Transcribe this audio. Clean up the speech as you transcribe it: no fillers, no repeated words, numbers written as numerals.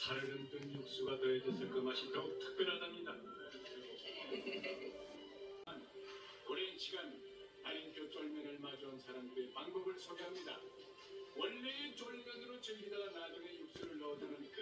살을 뜬 육수가 더해져서 그 맛이 더욱 특별하답니다. 오랜 시간 달인표 쫄면을 마주한 사람들의 방법을 소개합니다. 원래의 쫄면으로 즐기다가 나중에 육수를 넣어주는